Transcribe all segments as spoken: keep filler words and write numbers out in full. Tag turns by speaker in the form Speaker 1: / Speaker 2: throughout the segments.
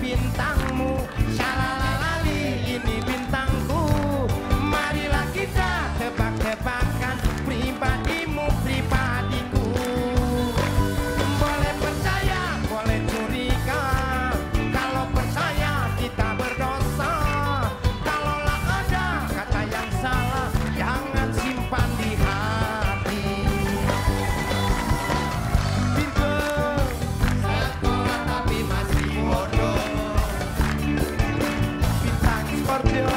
Speaker 1: bintangmu. Salalalali, ini bintangku. Marilah kita tebak-tebakan pribadimu, pribadiku. Boleh percaya, boleh curiga. Kalau percaya kita berdosa. Kalaulah ada kata yang salah, jangan simpan di hati. Pintar sekolah tapi masih bodoh. Bintang Scorpio.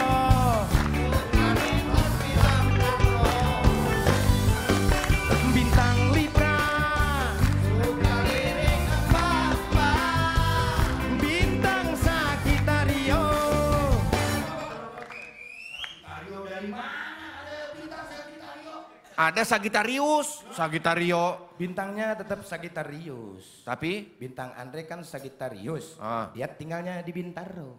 Speaker 1: Bintang Libra. Bintang Sagittario.
Speaker 2: Ada Sagittarius.
Speaker 1: Sagittario. Bintangnya tetap Sagittarius.
Speaker 2: Tapi
Speaker 1: Bintang Andre kan Sagittarius.
Speaker 2: Ah.
Speaker 1: Dia tinggalnya di Bintaro.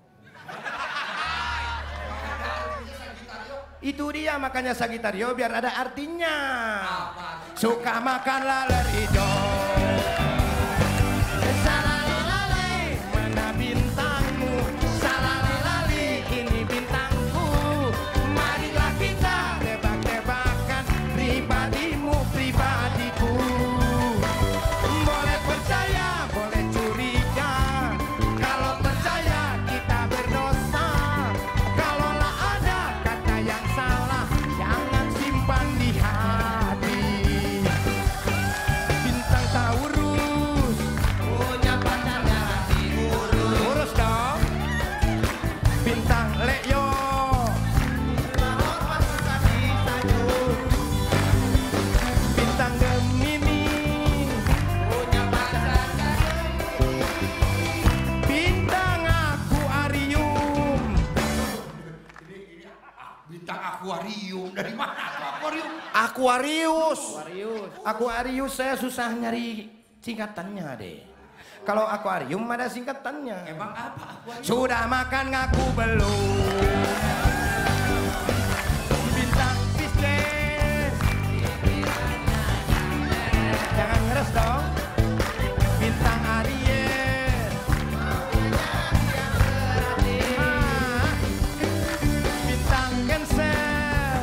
Speaker 1: Itu dia makanya Sagittario biar ada artinya. Suka makan laler hijau. Salalalali, mana bintangmu? Salalalali, ini bintangku. Marilah kita tebak-tebakan pribadimu, pribadiku. Boleh percaya, boleh curiga. Kalau percaya kita berdosa. Kalaulah ada kata yang salah, jangan simpan di hati. Bintang Taurus. Punya pacarnya diurus. Urus dong. Bintang Leo. Bintang Gemini. Punya pacarnya. Bintang Aquarium.
Speaker 3: Bintang akuarium dari mana? Akuarium.
Speaker 2: Aquarius.
Speaker 1: Aquarius saya susah nyari singkatannya deh. Kalau akuarium ada singkatannya.
Speaker 3: Emang apa akuarium?
Speaker 1: Sudah makan ngaku belum? Bintang Pisces. Jangan ngeres dong. Bintang Aries. Ah. Bintang Cancer.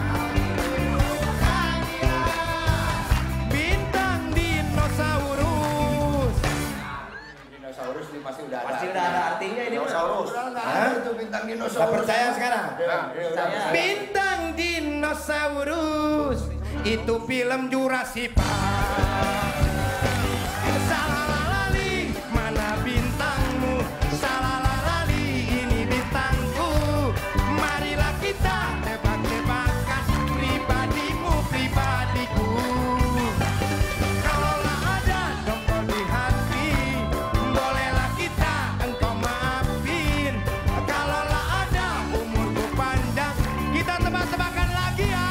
Speaker 1: Bintang Dinosaurus.
Speaker 3: Dinosaurus ini masih udah ada.
Speaker 4: Pasti udah ada artinya ini.
Speaker 3: Dinosaurus.
Speaker 1: Hah?
Speaker 3: Itu bintang
Speaker 1: Gak
Speaker 3: dinosaurus.
Speaker 1: percaya sekarang?
Speaker 4: Percaya.
Speaker 1: Bintang Dinosaurus itu film Jurassic Park. Salalalali, mana bintangmu? Salalalali, ini bintangku. Marilah kita tebak-tebakan pribadimu, pribadiku. Kalaulah ada jongkol di hati, bolehlah kita engkau maafin. Kalaulah ada umurku panjang, kita tebak-tebakan lagi ya.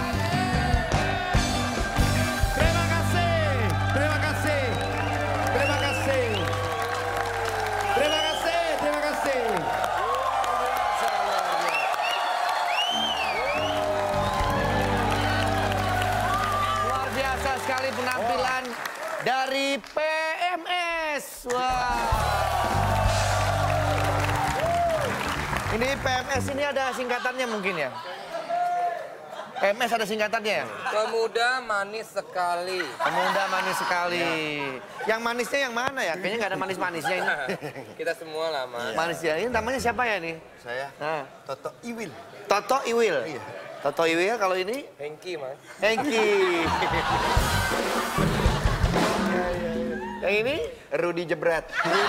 Speaker 1: Terima kasih, terima kasih, terima kasih, terima kasih, terima kasih.
Speaker 4: Luar biasa sekali penampilan dari P M S. Wah. Ini P M S ini ada singkatannya mungkin ya? P M S ada singkatannya ya?
Speaker 5: Pemuda manis sekali.
Speaker 4: Pemuda manis sekali. Yang manisnya yang mana ya? Kayaknya nggak ada manis-manisnya ini.
Speaker 5: Kita semua lah, Mas.
Speaker 4: Manisnya. Ini namanya siapa ya nih?
Speaker 3: Saya
Speaker 4: Nah,
Speaker 3: Toto Iwil.
Speaker 4: Toto Iwil. Toto Iwil kalau ini
Speaker 5: Hengki, Mas.
Speaker 4: Hengki. Yang ini Rudi Jebret.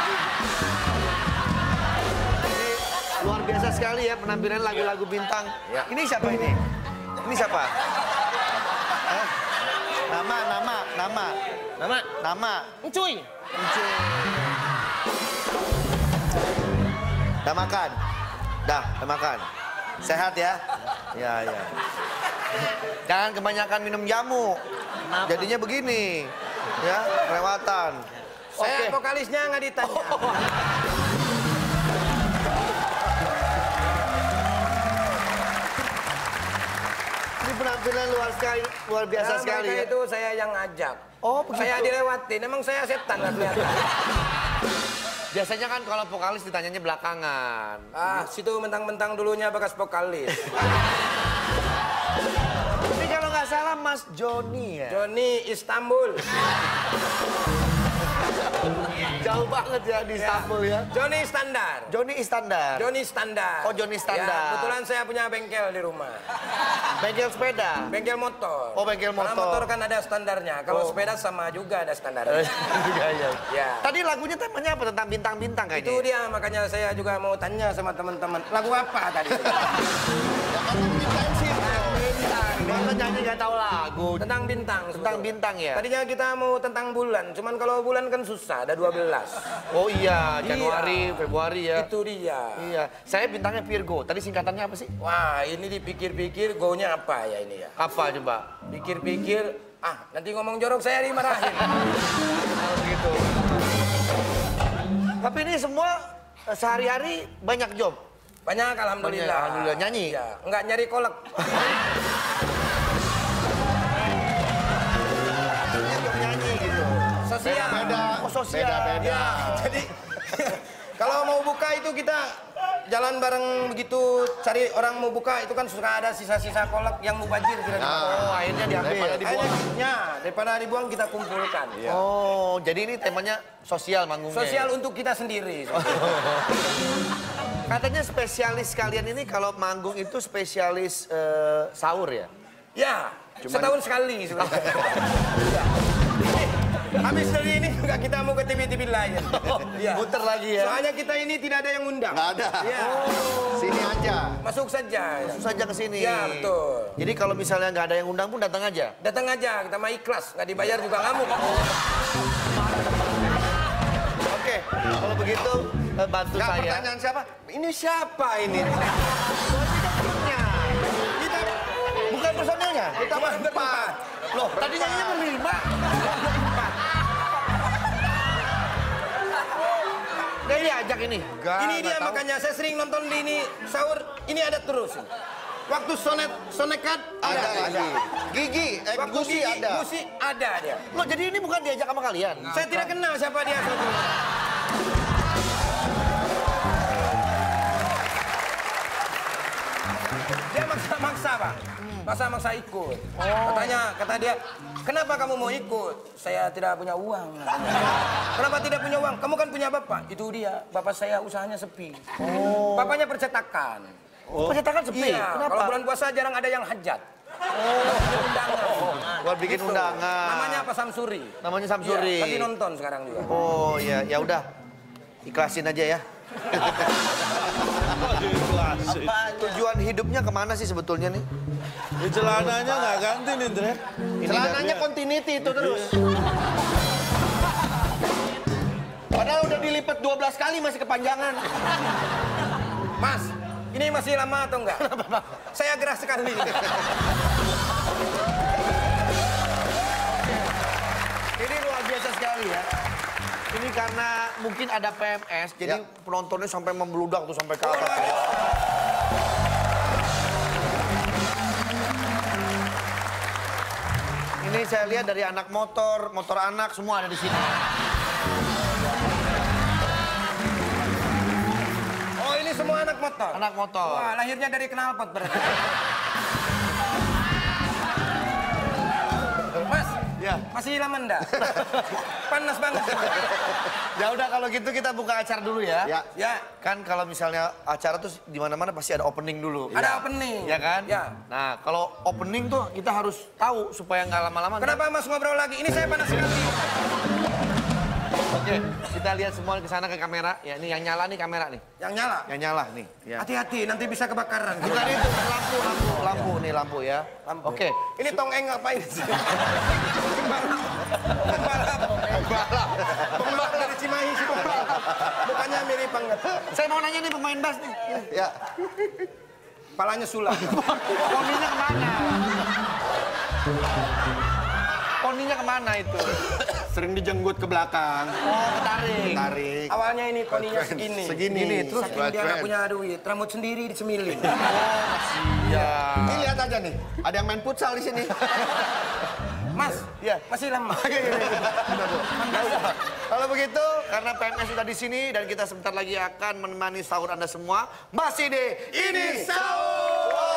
Speaker 4: Luar biasa sekali ya penampilan lagu-lagu bintang.
Speaker 3: Ya.
Speaker 4: Ini siapa ini? Ini siapa? Hah? Nama, nama, nama.
Speaker 5: Nama?
Speaker 4: Nama.
Speaker 5: Encuy.
Speaker 4: Encuy. Udah makan? Dah, udah makan. Sehat ya? Ya, ya. Jangan kebanyakan minum jamu. Jadinya begini. Ya, kelewatan.
Speaker 5: Saya
Speaker 4: Oke.
Speaker 5: vokalisnya nggak ditanya.
Speaker 4: Ini penampilan luar sekali, luar biasa
Speaker 5: Nah,
Speaker 4: sekali
Speaker 5: mereka
Speaker 4: ya.
Speaker 5: itu saya yang ngajak.
Speaker 4: Oh, begitu.
Speaker 5: Saya dilewatin, emang saya setan nggak kelihatan.
Speaker 4: Biasanya kan kalau vokalis ditanyanya belakangan.
Speaker 5: Ah, situ mentang-mentang dulunya bekas vokalis.
Speaker 4: Ini kalau nggak salah Mas Joni ya?
Speaker 5: Joni Istanbul.
Speaker 4: Jauh banget ya di Istanbul ya.
Speaker 5: Joni Standar.
Speaker 4: Joni Istandar.
Speaker 5: Joni Standar.
Speaker 4: Oh, Joni Standar.
Speaker 5: Ya, kebetulan saya punya bengkel di rumah.
Speaker 4: Bengkel sepeda.
Speaker 5: Bengkel motor.
Speaker 4: Oh, bengkel
Speaker 5: Karena
Speaker 4: motor.
Speaker 5: motor kan ada standarnya. Kalau
Speaker 4: Oh.
Speaker 5: sepeda sama juga ada standarnya.
Speaker 4: Iya, iya.
Speaker 5: Ya.
Speaker 4: Tadi lagunya temanya apa? Tentang bintang-bintang kayaknya.
Speaker 5: Itu dia, makanya saya juga mau tanya sama teman-teman. Lagu apa tadi?
Speaker 4: Masa nyanyi nggak tahu lagu.
Speaker 5: Tentang bintang.
Speaker 4: Tentang
Speaker 5: sebetulnya.
Speaker 4: bintang ya?
Speaker 5: Tadinya kita mau tentang bulan. Cuman kalau bulan kan susah, ada dua belas.
Speaker 4: Oh iya,
Speaker 5: Iya.
Speaker 4: Januari, Februari ya.
Speaker 5: Itu dia.
Speaker 4: Iya, saya bintangnya Virgo. Tadi singkatannya apa sih?
Speaker 5: Wah, ini dipikir-pikir go-nya apa ya ini ya?
Speaker 4: Apa coba?
Speaker 5: Pikir-pikir, ah nanti ngomong jorok saya dimarahin.
Speaker 4: Kalau begitu. Tapi ini semua eh, sehari-hari banyak job.
Speaker 5: Banyak, alhamdulillah.
Speaker 4: Banyak, alhamdulillah. Nyanyi?
Speaker 5: Ya, enggak nyari kolek.
Speaker 4: Nyanyi gitu.
Speaker 5: Sosial.
Speaker 4: Oh, sosial.
Speaker 5: Ya, jadi kalau mau buka itu kita jalan bareng begitu, cari orang mau buka itu kan suka ada sisa-sisa kolek yang mubazir kira-kira.
Speaker 4: Oh, akhirnya diambil.
Speaker 5: Akhirnya, daripada dibuang kita kumpulkan.
Speaker 4: Oh, jadi ini temanya sosial manggungnya.
Speaker 5: Sosial untuk kita sendiri.
Speaker 4: Katanya spesialis kalian ini kalau manggung itu spesialis eh, sahur ya?
Speaker 5: Ya, setahun sekali sebenarnya. Ya. Habis dari ini juga kita mau ke T V-T V lain. Ya.
Speaker 4: Muter lagi ya?
Speaker 5: Soalnya kita ini tidak ada yang undang.
Speaker 2: Nggak ada.
Speaker 5: Ya.
Speaker 2: Sini aja.
Speaker 5: Masuk saja.
Speaker 4: Langsung saja ke sini.
Speaker 5: Ya, betul.
Speaker 4: Jadi kalau misalnya nggak ada yang undang pun datang aja?
Speaker 5: Datang aja, kita mah ikhlas. Nggak dibayar juga ngamuk.
Speaker 4: Oke, kalau begitu eh, bantu
Speaker 2: Nggak,
Speaker 4: saya.
Speaker 2: pertanyaan siapa?
Speaker 5: Ini siapa ini?
Speaker 4: Kita bukan personelnya.
Speaker 5: Kita berempat.
Speaker 4: Loh, tadi nyanyinya berlima. Dia diajak ini.
Speaker 5: Ini dia makanya saya sering nonton di ini sahur. Ini ada terus. Waktu sonet sonekat
Speaker 2: Ada
Speaker 5: ada.
Speaker 2: lagi. Gigi, eh,
Speaker 5: Waktu
Speaker 2: Gusi
Speaker 5: Gigi,
Speaker 2: ada.
Speaker 5: Gusi ada dia.
Speaker 4: Loh, jadi ini bukan diajak sama kalian?
Speaker 5: Saya tidak kenal siapa dia sebetulnya. Dia maksa-maksa, Pak. Maksa-maksa ikut. Katanya, kata dia, kenapa kamu mau ikut? Saya tidak punya uang. Kenapa tidak punya uang? Kamu kan punya bapak. Itu dia, bapak saya usahanya sepi. Bapaknya percetakan.
Speaker 4: Oh. Percetakan sepi?
Speaker 5: Iya,
Speaker 4: Kenapa?
Speaker 5: kalau bulan puasa jarang ada yang hajat. Oh, undangan.
Speaker 4: Buat bikin
Speaker 5: Gitu.
Speaker 4: undangan.
Speaker 5: Namanya apa Samsuri?
Speaker 4: Namanya Samsuri.
Speaker 5: Iya, lagi nonton sekarang juga.
Speaker 4: Oh ya, ya udah. Ikhlasin aja ya. Tujuan hidupnya kemana sih sebetulnya nih?
Speaker 6: Ya, celananya nggak ganti nih, Dre.
Speaker 2: Celananya continuity itu terus.
Speaker 4: Padahal udah dilipat dua belas kali masih kepanjangan.
Speaker 5: Mas, ini masih lama atau enggak? Saya gerah sekali.
Speaker 4: Ini luar biasa sekali ya. Ini karena mungkin ada P M S, jadi
Speaker 2: Ya.
Speaker 4: penontonnya sampai membludak tuh sampai ke atas. Ini saya lihat dari anak motor, motor anak semua ada di sini.
Speaker 5: Oh, ini semua anak motor?
Speaker 4: Anak motor.
Speaker 5: Wah, lahirnya dari knalpot berarti. Mas,
Speaker 4: Ya.
Speaker 5: masih lama enggak? Panas banget.
Speaker 4: Ya udah kalau gitu kita buka acara dulu ya.
Speaker 2: Ya.
Speaker 5: Ya,
Speaker 4: Kan kalau misalnya acara tuh di mana-mana pasti ada opening dulu.
Speaker 5: ada opening.
Speaker 4: Ya kan?
Speaker 5: Ya.
Speaker 4: Nah, kalau opening tuh kita harus tahu supaya nggak lama-lama.
Speaker 5: Kenapa Mas ngobrol lagi? Ini saya panas sekali.
Speaker 4: Oke, kita lihat semua ke sana ke kamera. Ya, ini yang nyala nih kamera nih.
Speaker 5: Yang nyala.
Speaker 4: Yang nyala nih. Ya.
Speaker 5: Hati-hati, nanti bisa kebakaran.
Speaker 4: Bukan itu, lampu, lampu, lampu nih lampu ya.
Speaker 5: Lampu.
Speaker 4: Oke.
Speaker 5: Ini Tong Eng ngapain sih? Pembalap. Pembalap. Pembalap dari Cimahi sih. Mukanya mirip banget.
Speaker 4: Saya mau nanya nih pemain bass nih.
Speaker 2: Ya.
Speaker 5: Palanya sulam.
Speaker 4: Poninya kemana? Poninya kemana itu?
Speaker 2: Sering dijenggut ke belakang.
Speaker 4: Oh, ketarik.
Speaker 2: Tarik.
Speaker 5: Awalnya ini poninya segini.
Speaker 2: Segini.
Speaker 4: terus
Speaker 5: Saking dia nggak punya duit, rambut sendiri disemilin.
Speaker 4: Iya.
Speaker 2: Ini lihat aja nih. Ada yang main futsal di sini.
Speaker 5: Mas,
Speaker 4: Ya.
Speaker 5: masih lama.
Speaker 4: Kalau begitu, karena P M S sudah di sini dan kita sebentar lagi akan menemani sahur Anda semua, masih di Ini Sahur.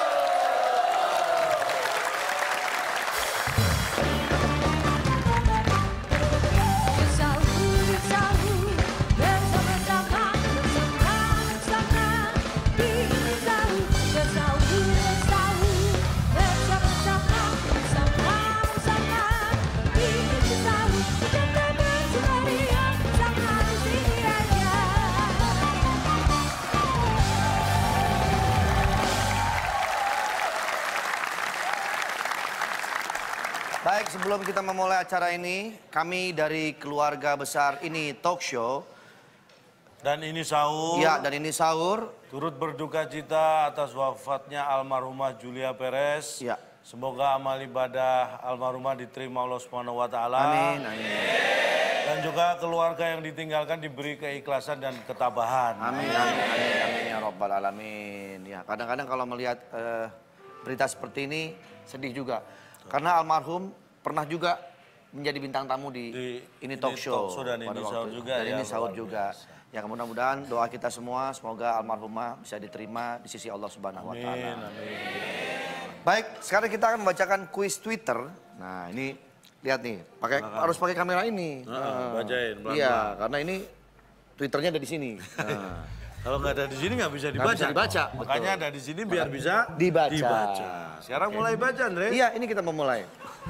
Speaker 4: Baik, sebelum kita memulai acara ini, kami dari keluarga besar Ini Talk Show.
Speaker 6: Dan ini sahur.
Speaker 4: Ya, dan Ini Sahur.
Speaker 6: Turut berduka cita atas wafatnya almarhumah Julia Perez.
Speaker 4: Ya.
Speaker 6: Semoga amal ibadah almarhumah diterima Allah Subhanahu wa taala.
Speaker 4: Amin, amin.
Speaker 6: Dan juga keluarga yang ditinggalkan diberi keikhlasan dan ketabahan.
Speaker 4: Amin, amin, amin, amin, ya Rabbal Alamin. Ya, kadang-kadang kalau melihat eh, berita seperti ini, sedih juga. Karena almarhum pernah juga menjadi bintang tamu di,
Speaker 6: Di
Speaker 4: Ini Talk
Speaker 6: Ini
Speaker 4: Show.
Speaker 6: Talk Show dan
Speaker 4: pada
Speaker 6: Ini
Speaker 4: waktu
Speaker 6: Sahur
Speaker 4: itu.
Speaker 6: juga
Speaker 4: Dan
Speaker 6: ya,
Speaker 4: Ini Sahur
Speaker 6: luar
Speaker 4: juga. Ya, mudah-mudahan doa kita semua, semoga almarhumah bisa diterima di sisi Allah Subhanahu wa taala.
Speaker 6: Amin, amin.
Speaker 4: Baik, sekarang kita akan membacakan kuis Twitter. Nah, ini lihat nih, pakai harus pakai kamera ini.
Speaker 6: Nah, bacain, pelan-pelan.
Speaker 4: Iya, karena ini Twitternya ada di sini. Nah,
Speaker 6: Kalau nggak ada di sini nggak bisa dibaca.
Speaker 4: bisa dibaca,
Speaker 6: Makanya ada di sini biar bisa
Speaker 4: dibaca.
Speaker 6: Sekarang mulai baca, Andre.
Speaker 4: iya, ini kita memulai.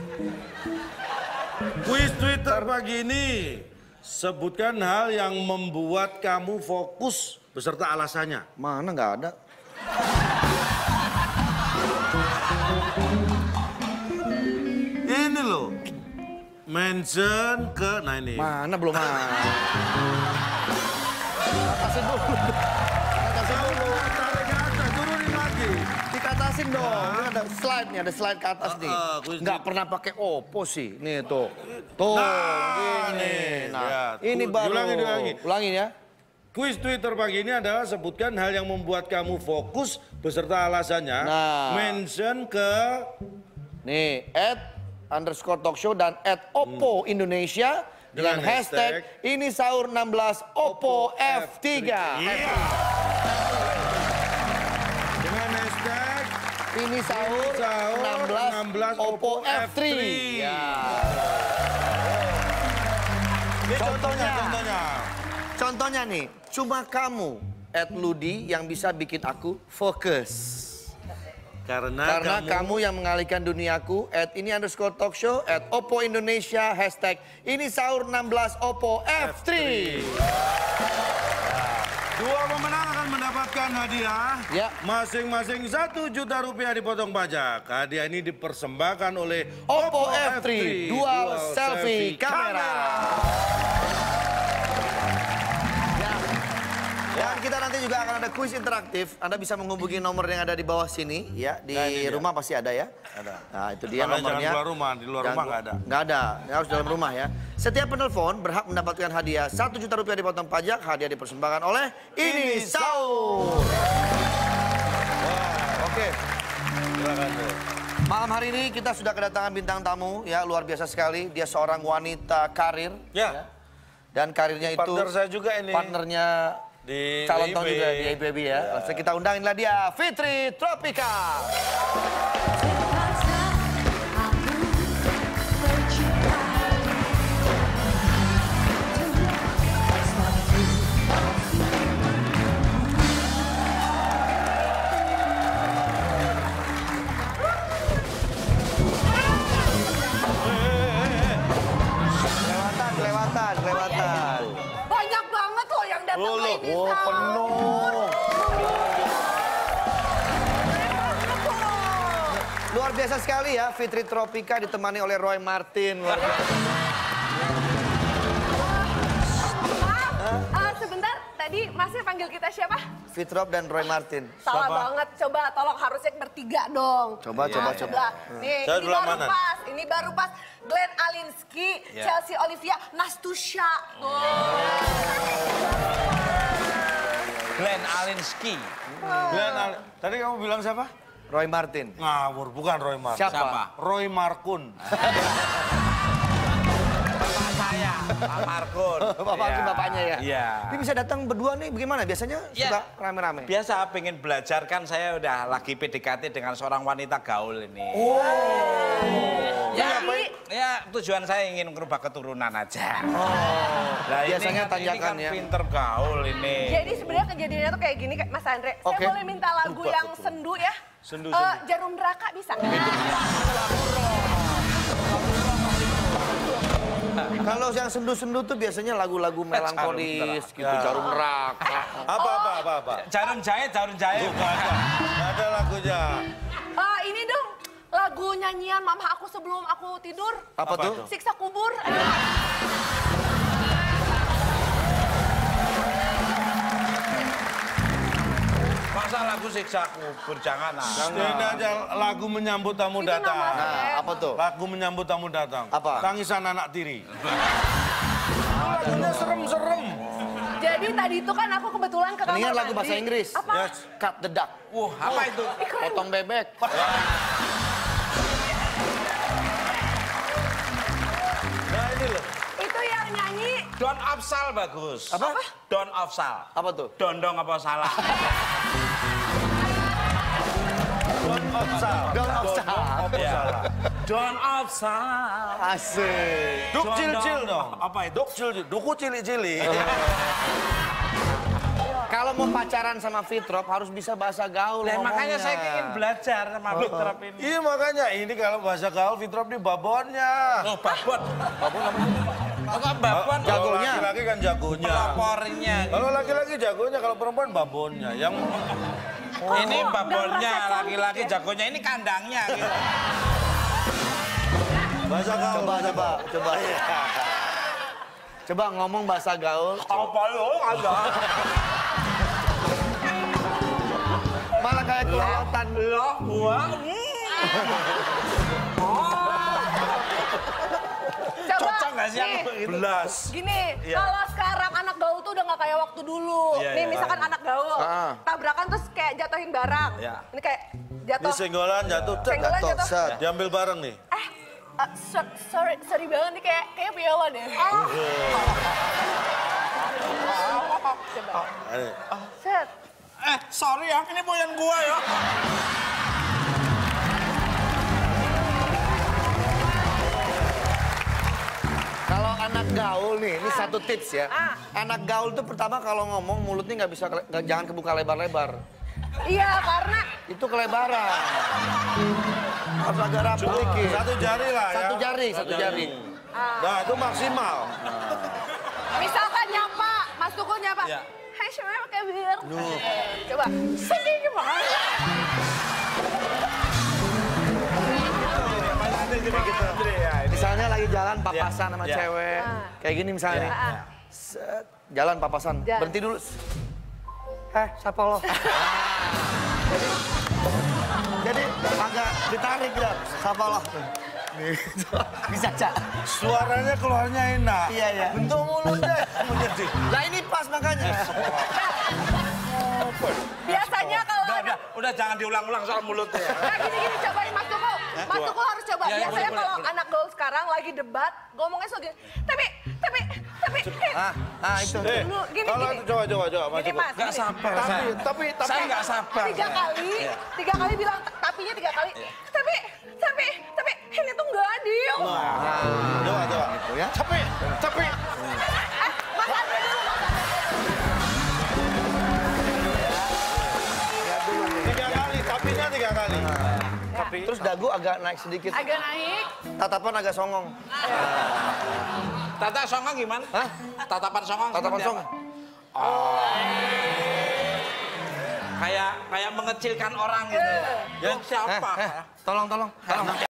Speaker 6: Kuis Twitter pagi ini. Sebutkan hal yang membuat kamu fokus beserta alasannya.
Speaker 4: Mana nggak ada?
Speaker 6: Ini loh. Mention ke, nah ini.
Speaker 4: Mana belum ada? Atasin dulu. Atasin dulu.
Speaker 6: Tarik ke atas, turunin lagi.
Speaker 4: Dikatasin dong. Ini ada slide nih, ada slide ke atas nih.
Speaker 6: ah, kuis
Speaker 4: Nggak pernah pakai Oppo sih. Nih tuh. Tuh,
Speaker 6: Nah,
Speaker 4: gini.
Speaker 6: nih,
Speaker 4: Nah,
Speaker 6: lihat.
Speaker 4: ini
Speaker 6: Tuh,
Speaker 4: baru.
Speaker 6: diulangi, diulangi.
Speaker 4: Ulangin ya.
Speaker 6: Kuis Twitter pagi ini adalah sebutkan hal yang membuat kamu fokus beserta alasannya.
Speaker 4: Nah.
Speaker 6: Mention ke
Speaker 4: Nih, at underscore talk show dan at Oppo Indonesia dengan,
Speaker 6: Dengan
Speaker 4: hashtag,
Speaker 6: hashtag
Speaker 4: ini sahur enam belas Oppo F tiga.
Speaker 6: Iya. Dengan hashtag
Speaker 4: Ini sahur,
Speaker 6: Ini sahur
Speaker 4: enam belas,
Speaker 6: enam belas
Speaker 4: Oppo F tiga.
Speaker 6: F tiga.
Speaker 4: Ya.
Speaker 6: Ini contohnya,
Speaker 4: Contohnya.
Speaker 6: contohnya.
Speaker 4: Contohnya nih, cuma kamu at Ludi yang bisa bikin aku fokus.
Speaker 6: Karena,
Speaker 4: Karena kamu, yang mengalihkan duniaku, at ini underscore talk show, at Oppo Indonesia, hashtag ini sahur enam belas Oppo F tiga.
Speaker 6: dua pemenang akan mendapatkan hadiah.
Speaker 4: Ya.
Speaker 6: Masing-masing satu juta rupiah dipotong pajak. Hadiah ini dipersembahkan oleh
Speaker 4: Oppo F tiga Dual Selfie Camera. Dan kita nanti juga akan ada kuis interaktif. Anda bisa menghubungi nomor yang ada di bawah sini, ya. Di
Speaker 6: Nah, ini dia.
Speaker 4: rumah pasti ada ya.
Speaker 6: Ada.
Speaker 4: Nah, itu dia
Speaker 6: Makanya
Speaker 4: nomornya.
Speaker 6: jangan keluar rumah, di luar
Speaker 4: Jangan
Speaker 6: rumah
Speaker 4: keluar-
Speaker 6: nggak ada.
Speaker 4: Nggak ada, harus dalam rumah ya. Setiap penelpon berhak mendapatkan hadiah satu juta rupiah dipotong pajak. Hadiah dipersembahkan oleh Ini Sahur. Oke.
Speaker 6: Silakan tuh.
Speaker 4: Malam hari ini kita sudah kedatangan bintang tamu ya, luar biasa sekali. Dia seorang wanita karir
Speaker 6: Ya.
Speaker 4: dan karirnya itu
Speaker 6: Partner saya juga ini.
Speaker 4: partnernya
Speaker 6: Di
Speaker 4: calon
Speaker 6: W I B.
Speaker 4: tahun juga di I B B ya. Langsung kita undanginlah dia, Fitri Tropika. Kelewatan, kelewatan, kelewatan.
Speaker 7: Banyak banget loh yang datang
Speaker 6: Oh,
Speaker 7: ke
Speaker 6: loh.
Speaker 7: ini
Speaker 4: Oh,
Speaker 7: sahur.
Speaker 4: penuh. Luar biasa sekali ya, Fitri Tropika ditemani oleh Roy Martin. Luar biasa.
Speaker 7: Maaf, eh, sebentar. Tadi masnya panggil kita siapa?
Speaker 4: Fitrop dan Roy Martin.
Speaker 7: Salah
Speaker 6: Siapa?
Speaker 7: banget. Coba tolong harusnya bertiga dong.
Speaker 4: Coba,
Speaker 7: Ya,
Speaker 4: coba, coba.
Speaker 7: Nih,
Speaker 6: Saya
Speaker 7: ini
Speaker 6: sebelah
Speaker 7: baru
Speaker 6: mana?
Speaker 7: pas. Ini baru pas. Glenn Alinsky,
Speaker 6: Ya.
Speaker 7: Chelsea Olivia, Nastusha. Tuh.
Speaker 5: Glenn Alinsky.
Speaker 6: Glenn Al- Tadi kamu bilang siapa?
Speaker 4: Roy Martin.
Speaker 6: Ngawur, bukan Roy Martin.
Speaker 4: Siapa?
Speaker 6: Roy Markun.
Speaker 8: Bapak saya, Pak Markun.
Speaker 4: Bapak
Speaker 8: Iya.
Speaker 4: bapaknya ya?
Speaker 8: Iya.
Speaker 4: Ini bisa datang berdua nih, bagaimana? Biasanya
Speaker 8: Ya.
Speaker 4: suka rame-rame.
Speaker 8: Biasa pengen belajar kan saya udah lagi P D K T dengan seorang wanita gaul ini.
Speaker 4: Oh.
Speaker 8: Ya,
Speaker 7: Jadi-
Speaker 8: ya tujuan saya ingin merubah keturunan aja. Nah, ini
Speaker 4: Biasanya
Speaker 8: kan-
Speaker 4: tanjakan
Speaker 8: ini kan
Speaker 4: ya.
Speaker 8: pinter gaul ini.
Speaker 7: Jadi sebenarnya kejadiannya tuh kayak gini, Mas Andre.
Speaker 4: Oke.
Speaker 7: Saya boleh minta lagu yang sendu ya?
Speaker 6: Sendu,
Speaker 7: Eh,
Speaker 6: sendu.
Speaker 7: Jarum Neraka bisa?
Speaker 4: Kalau yang sendu-sendu tuh biasanya lagu-lagu melankolis gitu, jarum neraka.
Speaker 6: Apa, apa, apa, apa?
Speaker 8: Jarum jahit, jarum jahit.
Speaker 6: Bukan, nggak ada lagunya.
Speaker 7: Ah, ini dong, lagu nyanyian mama aku sebelum aku tidur.
Speaker 4: Apa,
Speaker 6: Apa
Speaker 4: tuh?
Speaker 6: tuh?
Speaker 7: Siksa kubur. Aduh.
Speaker 8: Masa lagu siksa kubur, jangan ah.
Speaker 6: Ini aja lagu menyambut tamu
Speaker 7: Itu
Speaker 6: datang.
Speaker 7: nama saya.
Speaker 4: Nah, apa tuh?
Speaker 6: Lagu menyambut tamu datang.
Speaker 4: Apa?
Speaker 6: Tangisan anak tiri. Lagunya serem-serem.
Speaker 7: Jadi tadi itu kan aku kebetulan ke kamar
Speaker 4: Mendingan lagu
Speaker 7: mandi.
Speaker 4: bahasa Inggris.
Speaker 7: Apa?
Speaker 6: Yes.
Speaker 4: Cut the duck.
Speaker 8: Wah, apa itu?
Speaker 4: Potong bebek.
Speaker 6: Nah ini loh.
Speaker 7: Itu yang nyanyi.
Speaker 8: Don Afsal bagus.
Speaker 4: Apa?
Speaker 8: Don Afsal.
Speaker 4: Apa tuh?
Speaker 8: Dondong apa salah?
Speaker 6: Don Opsal.
Speaker 4: Don Opsal.
Speaker 8: Ya. Don Afsal.
Speaker 4: Asik.
Speaker 6: Duk cil-cil dong.
Speaker 8: Apa itu?
Speaker 6: Duk cil-cil. Duku cili-cili.
Speaker 4: Kalau mau pacaran sama Fitrop harus bisa bahasa gaul
Speaker 8: Lah, makanya
Speaker 4: ngomongnya.
Speaker 8: saya ingin belajar sama Fitrop ini.
Speaker 6: Iya makanya ini kalau bahasa gaul Fitrop di babonnya.
Speaker 8: Oh, babon. Babon apa? Oh, kok babon?
Speaker 6: Kalau
Speaker 4: Jagonya.
Speaker 6: laki-laki kan jagonya.
Speaker 8: Pelapornya.
Speaker 6: Kalau laki-laki jagonya, kalau perempuan babonnya. Yang
Speaker 8: Ini
Speaker 7: Oh,
Speaker 8: babonnya,
Speaker 7: nggak merasa
Speaker 8: laki-laki
Speaker 7: cantik ya?
Speaker 8: jagonya, ini kandangnya gitu.
Speaker 6: bahasa gaul.
Speaker 4: Coba, coba, coba. Coba ngomong bahasa gaul.
Speaker 8: Apa lo ada?
Speaker 4: Malah kayak kelewatan.
Speaker 8: Lo, gua.
Speaker 7: Coba.
Speaker 8: Cocok nggak sih
Speaker 7: nih,
Speaker 8: aku begitu?
Speaker 6: Belas.
Speaker 7: Gini,
Speaker 8: Iya.
Speaker 7: kalau sekarang anak gaul tuh udah nggak kayak waktu dulu.
Speaker 8: Iya,
Speaker 7: Nih
Speaker 8: iya.
Speaker 7: misalkan anak gaul,
Speaker 4: Ah.
Speaker 7: tabrakan terus kayak jatuhin barang.
Speaker 8: Iya.
Speaker 7: Ini kayak
Speaker 6: Ini
Speaker 7: jatuh.
Speaker 6: senggolan jatuh. tek,
Speaker 7: Senggolan
Speaker 6: jatuh,
Speaker 7: jatuh.
Speaker 6: set. Diambil bareng nih.
Speaker 7: Eh, eh, so- sorry, sorry banget nih kayak kayak piala deh. Coba.
Speaker 6: Ayo.
Speaker 7: Set.
Speaker 8: Eh, sorry ya, ini boyan gua ya.
Speaker 4: Kalau anak gaul nih, ini satu tips ya.
Speaker 7: Ah.
Speaker 4: Anak gaul tuh pertama kalau ngomong mulutnya nggak bisa kele- nggak- jangan kebuka lebar-lebar.
Speaker 7: Iya, karena
Speaker 4: Itu kelebaran. Harus agak rapi dikit.
Speaker 6: Satu jari lah ya.
Speaker 4: Satu jari, satu jari.
Speaker 6: Nah itu maksimal.
Speaker 7: misalkan nyapa, Mas Tukul nyapa.
Speaker 8: Iya.
Speaker 7: Hai, semuanya pakai bir. Coba. Sedih gimana?
Speaker 4: Misalnya lagi jalan papasan sama
Speaker 8: Ya.
Speaker 4: cewek.
Speaker 7: Ah.
Speaker 4: Kayak gini misalnya nih.
Speaker 7: Ah.
Speaker 4: Set, jalan papasan.
Speaker 7: Jalan.
Speaker 4: Berhenti dulu. Eh, siapa lo? Jadi agak ditarik ya. Siapa lo? Nih, bisa, Cak.
Speaker 6: Suaranya keluarnya enak.
Speaker 4: Iya, iya.
Speaker 6: Bentuk mulutnya menyedih.
Speaker 4: Lah ini pas makanya.
Speaker 7: Biasanya kalau
Speaker 8: Udah,
Speaker 7: anak
Speaker 8: udah, udah jangan diulang-ulang soal mulutnya.
Speaker 7: Nah gini-gini cobain Mas Tukul. Mas Tukul harus coba.
Speaker 8: Ya, ya,
Speaker 7: Biasanya
Speaker 8: boleh,
Speaker 7: kalau
Speaker 8: boleh,
Speaker 7: anak gaul sekarang lagi debat, ngomongnya so gini. Tapi, tapi, tapi. eh,
Speaker 4: Ah, ah itu.
Speaker 6: Eh,
Speaker 7: Dulu, gini,
Speaker 6: kalau
Speaker 7: gini.
Speaker 6: coba coba coba
Speaker 7: Gini
Speaker 6: maju.
Speaker 7: Mas.
Speaker 8: Gak
Speaker 7: gini.
Speaker 8: sabar
Speaker 6: Tapi
Speaker 8: saya.
Speaker 6: tapi tapi
Speaker 8: Saya nggak sabar.
Speaker 7: Tiga
Speaker 8: saya.
Speaker 7: kali,
Speaker 8: Iya.
Speaker 7: tiga kali bilang tapinya tiga kali. Tapi, tapi, tapi ini tuh nggak adil.
Speaker 6: coba coba.
Speaker 4: Itu ya.
Speaker 6: Tapi tapi
Speaker 7: Eh, Mas Andre dulu, Mas Andre.
Speaker 6: tiga kali, tapinya tiga kali.
Speaker 4: Terus dagu agak naik sedikit.
Speaker 7: Agak naik.
Speaker 4: Tatapan agak songong.
Speaker 8: Tata songong gimana?
Speaker 4: Hah?
Speaker 8: Tatapan songong.
Speaker 4: Tatapan
Speaker 8: seperti
Speaker 4: songong.
Speaker 8: apa? Kayak kayak mengecilkan orang gitu. Ya,
Speaker 4: Eh,
Speaker 8: siapa?
Speaker 4: eh, tolong, tolong, tolong.